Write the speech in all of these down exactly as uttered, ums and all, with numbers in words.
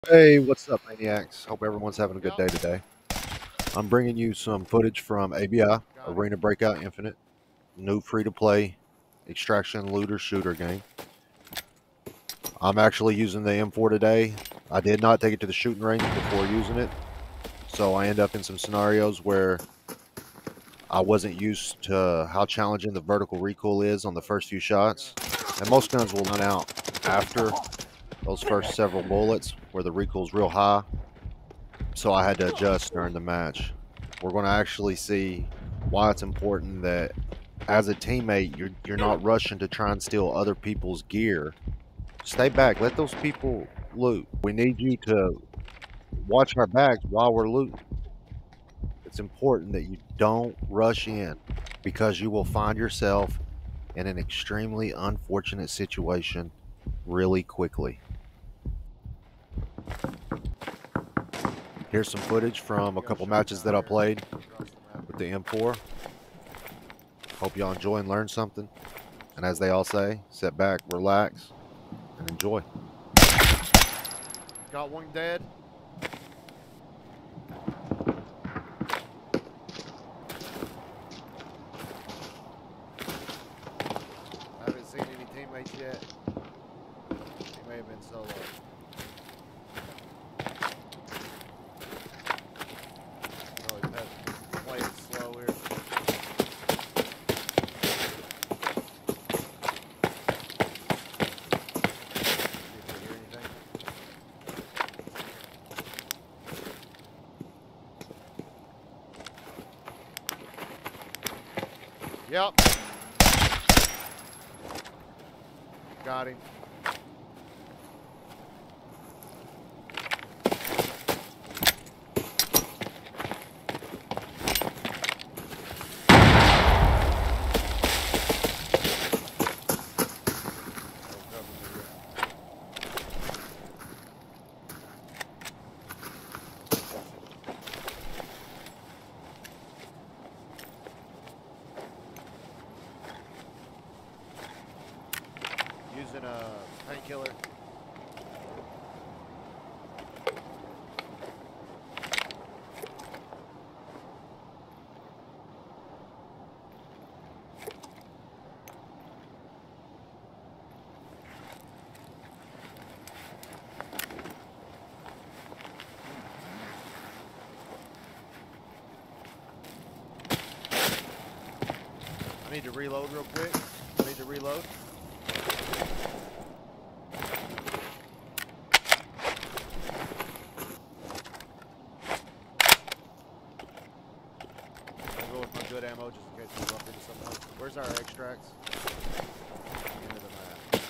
Hey, what's up, Maniacs? Hope everyone's having a good Yep. day today. I'm bringing you some footage from A B I, Got it. Arena Breakout Infinite, new free-to-play extraction looter shooter game. I'm actually using the M four today. I did not take it to the shooting range before using it, so I end up in some scenarios where I wasn't used to how challenging the vertical recoil is on the first few shots. And most guns will run out after those first several bullets where the recoil's real high. So I had to adjust during the match. We're going to actually see why it's important that as a teammate, you're you're not rushing to try and steal other people's gear. Stay back. Let those people loot. We need you to watch our backs while we're looting. It's important that you don't rush in because you will find yourself in an extremely unfortunate situation really quickly. Here's some footage from a couple matches that I played with the M four. Hope y'all enjoy and learn something. And as they all say, sit back, relax, and enjoy. Got one dead. I haven't seen any teammates yet. He may have been solo. Probably pet- play it slow here. See if we hear anything. Yep. Got him. Using a painkiller. I need to reload real quick. I need to reload. I'll go with my good ammo just in case we bump into something else. Where's our extracts? End of the map.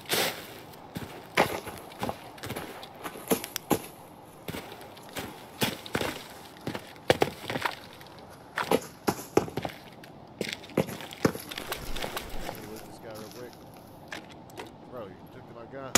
Let me loot this guy real quick. Bro, you took my gun.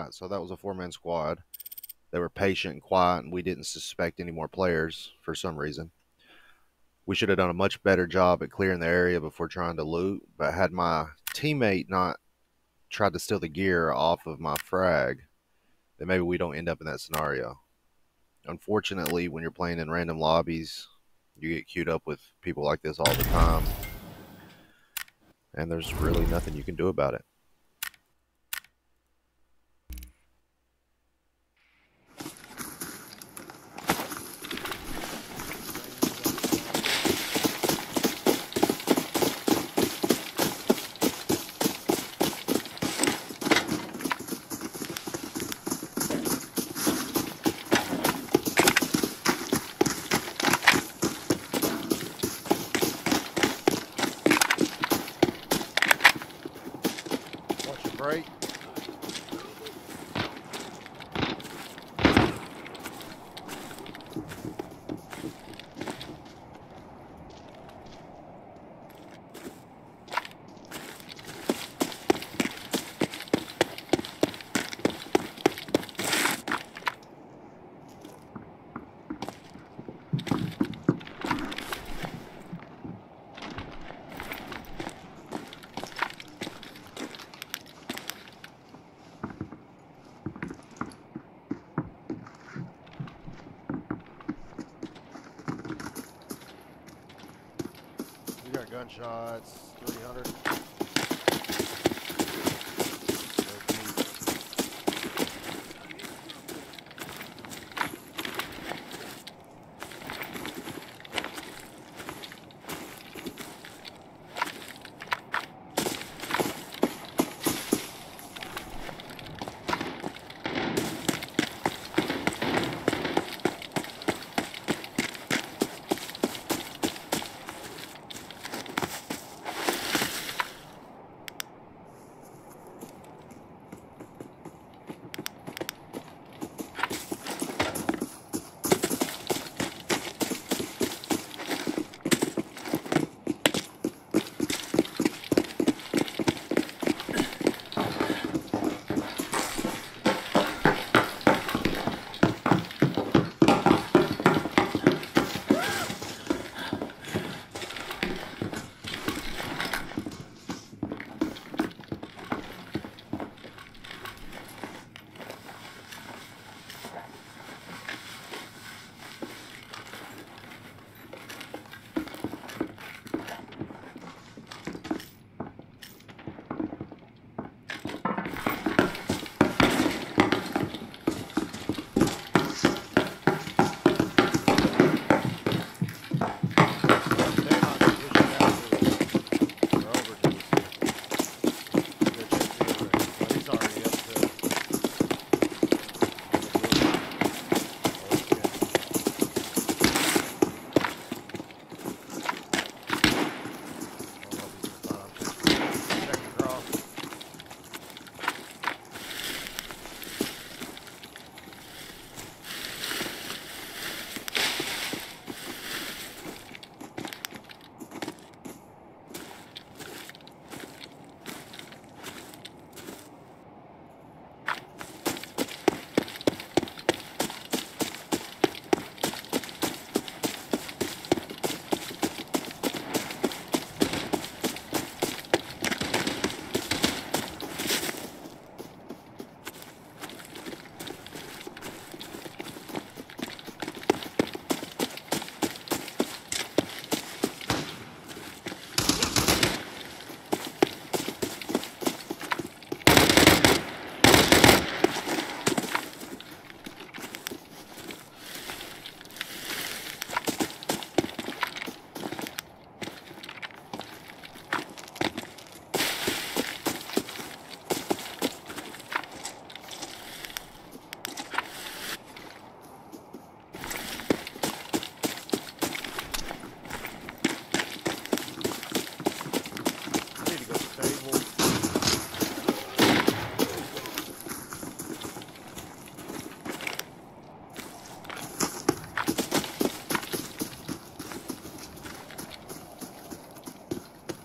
got. So that was a four-man squad. They were patient and quiet, and we didn't suspect any more players for some reason. We should have done a much better job at clearing the area before trying to loot, but had my teammate not tried to steal the gear off of my frag, then maybe we don't end up in that scenario. Unfortunately, when you're playing in random lobbies, you get queued up with people like this all the time, and there's really nothing you can do about it. Watch your break. We got gunshots, three hundred.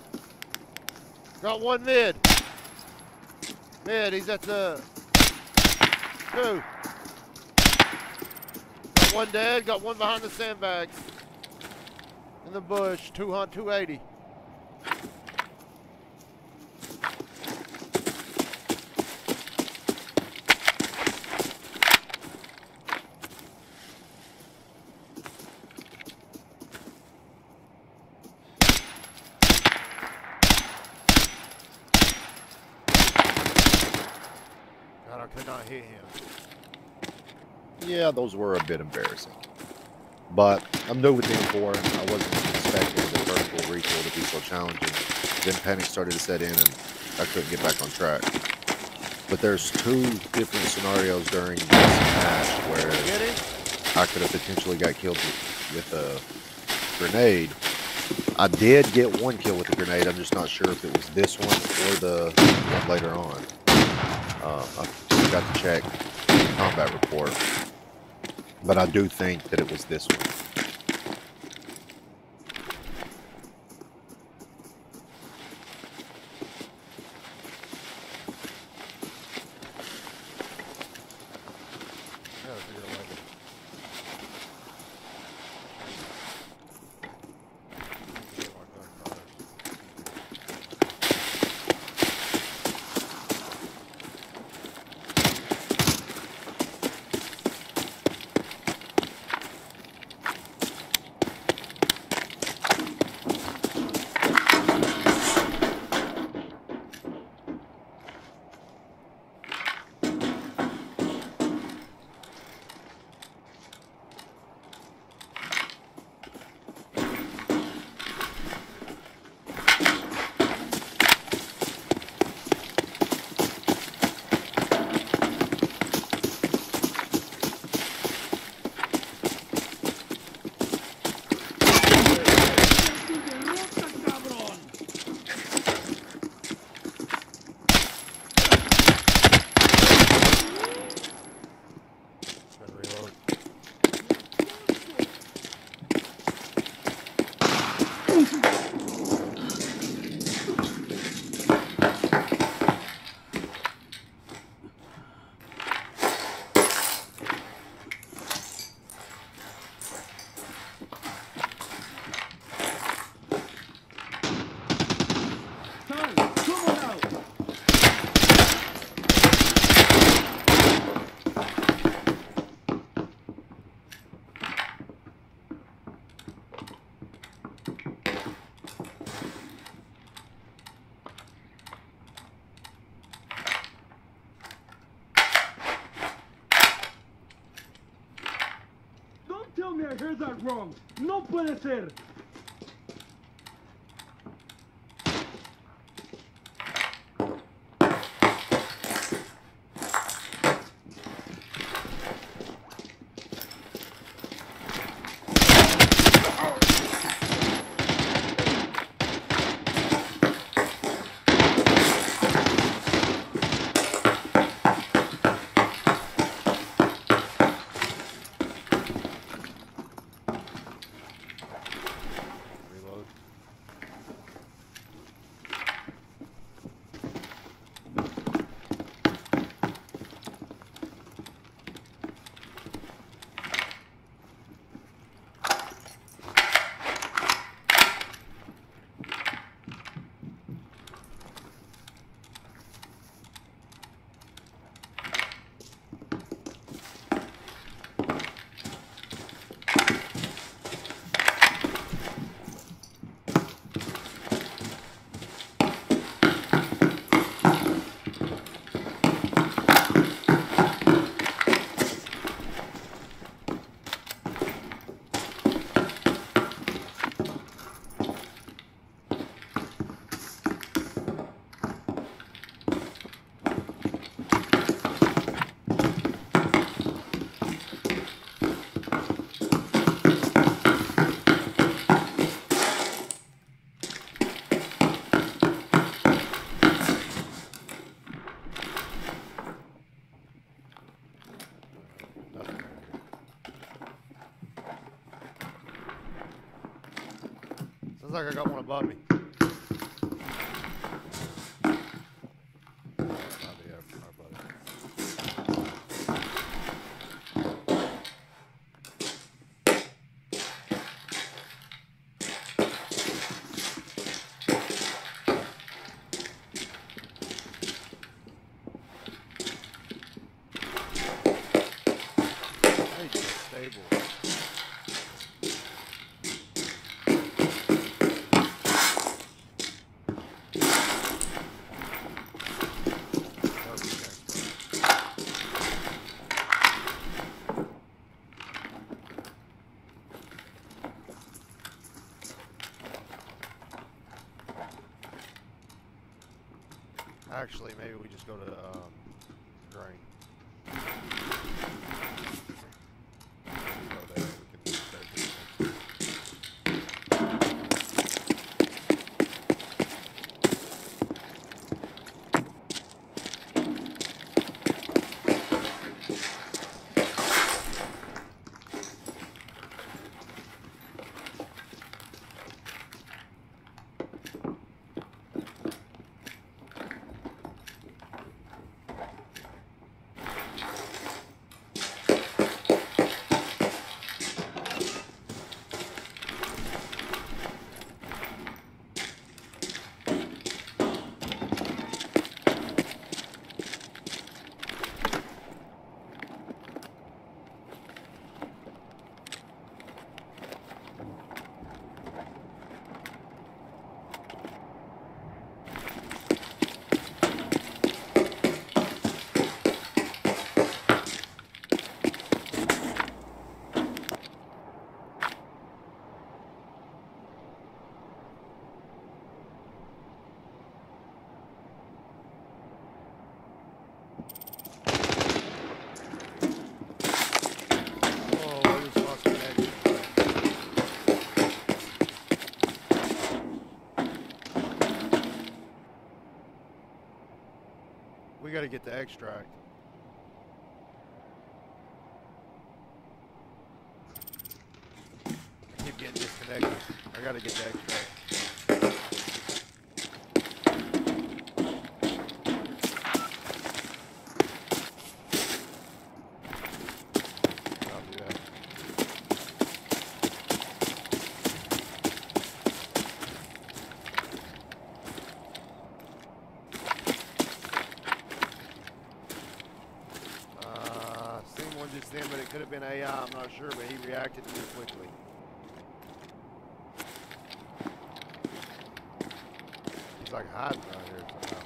Got one mid. Mid, he's at the Two. Got one dead. Got one behind the sandbags. In the bush. two hundred, two eighty. God, I could not hit him. Yeah, those were a bit embarrassing. But I'm new with the M four. I wasn't expecting the vertical recoil to be so challenging. Then panic started to set in and I couldn't get back on track. But there's two different scenarios during this match where I could have potentially got killed with, with a grenade. I did get one kill with a grenade. I'm just not sure if it was this one or the one later on. Uh, I forgot to check the combat report. But I do think that it was this one. Tell me I heard that wrong. No puede ser. Sounds like I got one above me. Not the air, our buddy. stable. Actually, maybe we just go to um, drain. Go there, we can start doing things. We gotta get the extract. I keep getting disconnected. I gotta get the extract. I'll do that. Just then, but it could have been A I, I'm not sure, but he reacted too quickly. He's like hiding right here somehow.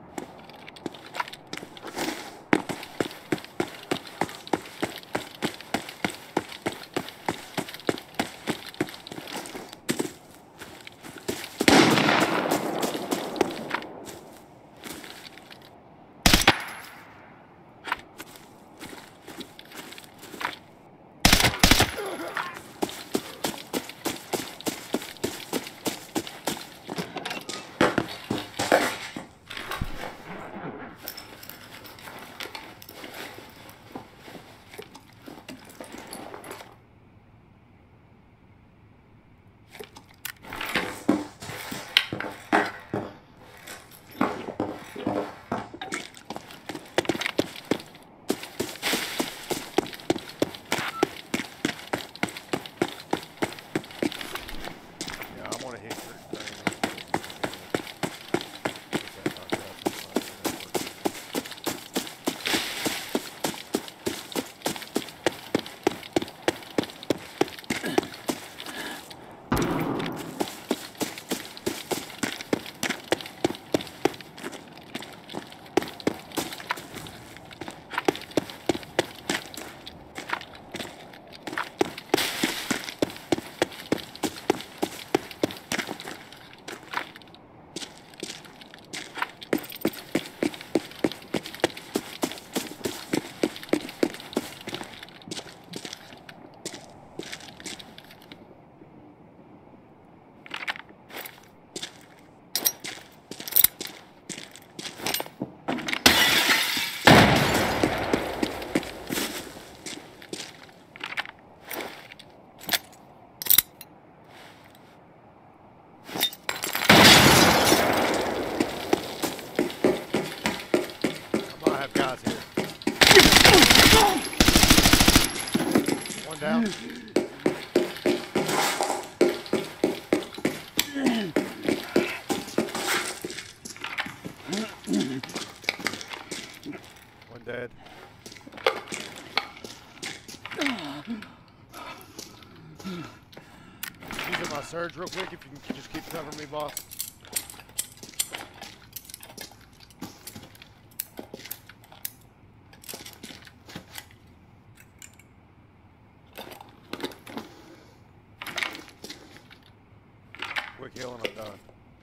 Down. One dead. my surge real quick if you can just keep covering me, boss. Quick heal and I'm done.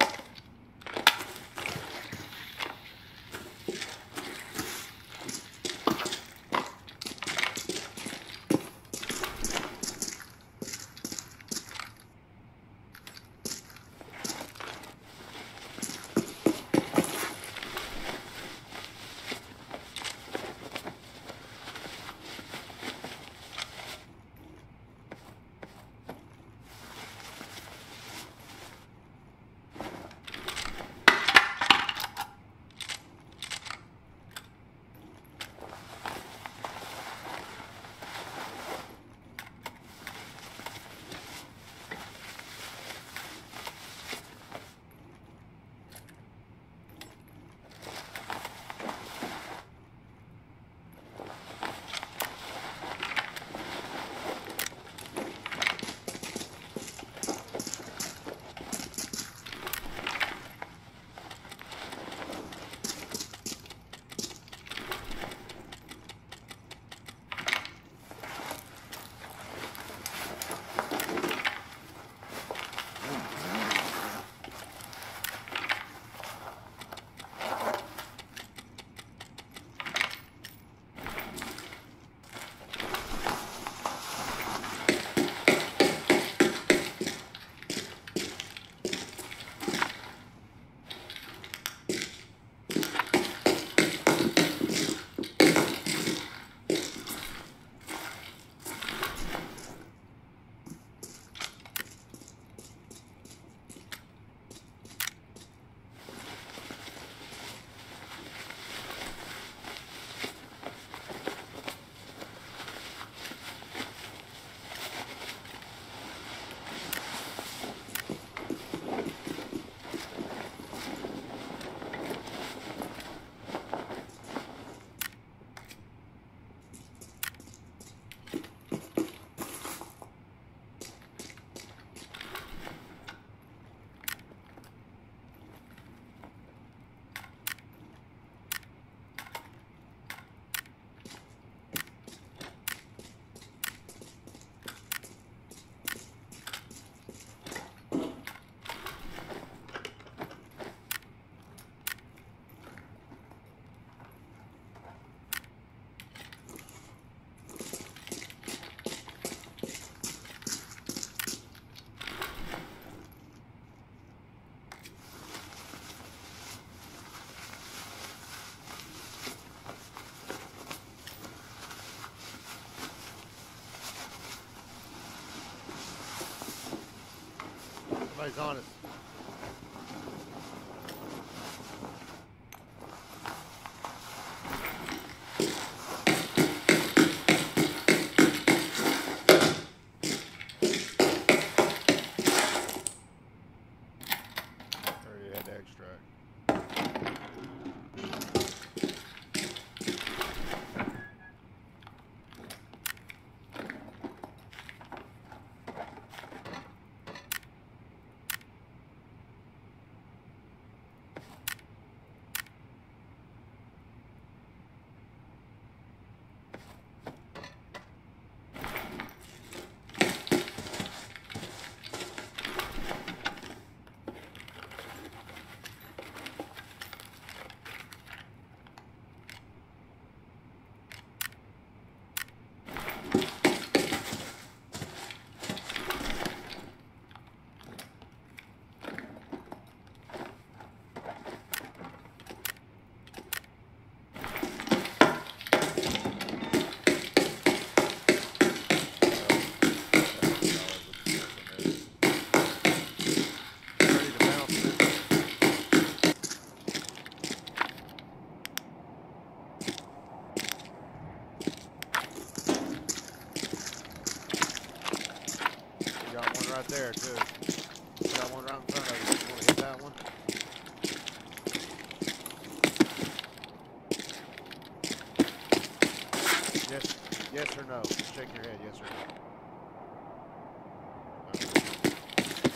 Somebody's on us. Already had to extract. Right there too. Got one right in front of you. You want to hit that one? Yes, yes or no? Shake your head. Yes or no?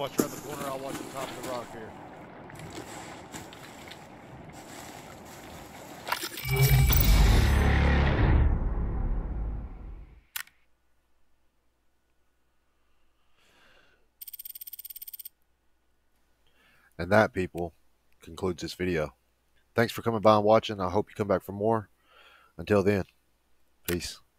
watch around the corner. I'll watch the top of the rock here. And that, people, concludes this video. Thanks for coming by and watching. I hope you come back for more. Until then, peace.